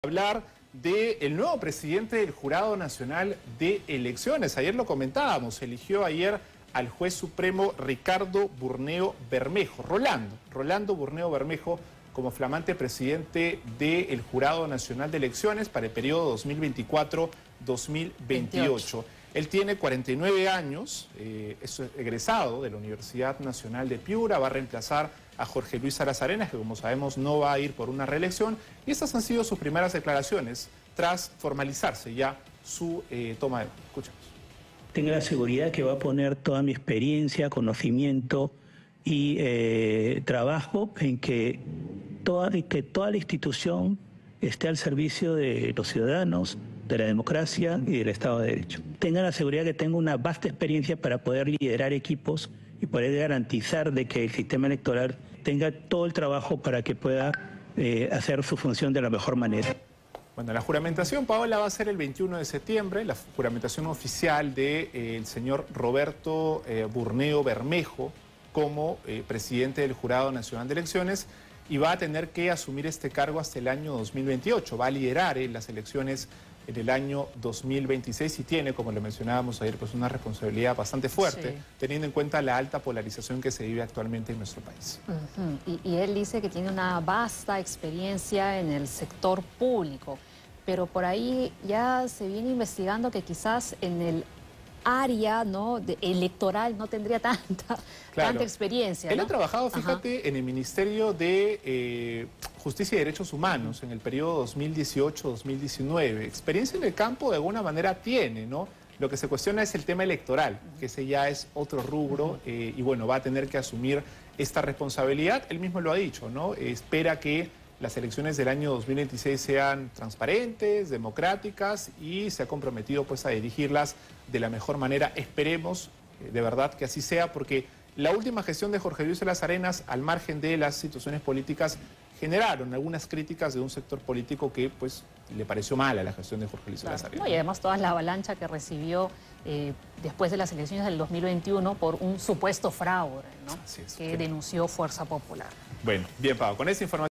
Hablar del nuevo presidente del Jurado Nacional de Elecciones. Ayer lo comentábamos, se eligió ayer al juez supremo Ricardo Burneo Bermejo, Rolando Burneo Bermejo, como flamante presidente del Jurado Nacional de Elecciones para el periodo 2024-2028. Él tiene 49 años, es egresado de la Universidad Nacional de Piura, va a reemplazar a Jorge Luis Salas Arenas, que como sabemos no va a ir por una reelección, y estas han sido sus primeras declaraciones tras formalizarse ya su toma de... Escuchemos. Tengo la seguridad que va a poner toda mi experiencia, conocimiento y trabajo en que toda la institución esté al servicio de los ciudadanos, de la democracia y del Estado de Derecho. Tengan la seguridad que tengo una vasta experiencia para poder liderar equipos y poder garantizar de que el sistema electoral tenga todo el trabajo para que pueda hacer su función de la mejor manera. Bueno, la juramentación, Paola, va a ser el 21 de septiembre, la juramentación oficial del señor Roberto Burneo Bermejo como presidente del Jurado Nacional de Elecciones, y va a tener que asumir este cargo hasta el año 2028. Va a liderar las elecciones en el año 2026 y tiene, como lo mencionábamos ayer, pues una responsabilidad bastante fuerte, teniendo en cuenta la alta polarización que se vive actualmente en nuestro país. Y él dice que tiene una vasta experiencia en el sector público, pero por ahí ya se viene investigando que quizás en el área electoral no tendría tanta experiencia, ¿no? Él ha trabajado, fíjate, en el Ministerio de Justicia y Derechos Humanos en el periodo 2018-2019. Experiencia en el campo de alguna manera tiene, ¿no? Lo que se cuestiona es el tema electoral, que ese ya es otro rubro, y bueno, va a tener que asumir esta responsabilidad. Él mismo lo ha dicho, ¿no? Espera que las elecciones del año 2026 sean transparentes, democráticas, y se ha comprometido pues a dirigirlas de la mejor manera. Esperemos de verdad que así sea, porque la última gestión de Jorge Luis Salas Arenas, al margen de las situaciones políticas, generaron algunas críticas de un sector político que pues le pareció mala la gestión de Jorge Luis Salas Arenas. Y además toda la avalancha que recibió después de las elecciones del 2021 por un supuesto fraude, ¿no? Que denunció Fuerza Popular. Bueno, bien, Pau, con esa información